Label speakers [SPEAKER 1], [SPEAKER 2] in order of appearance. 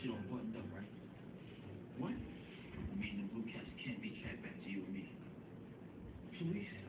[SPEAKER 1] shit all buttoned up, right?
[SPEAKER 2] What?
[SPEAKER 1] I mean, the blue cats can't be tracked back to you and me.
[SPEAKER 2] Police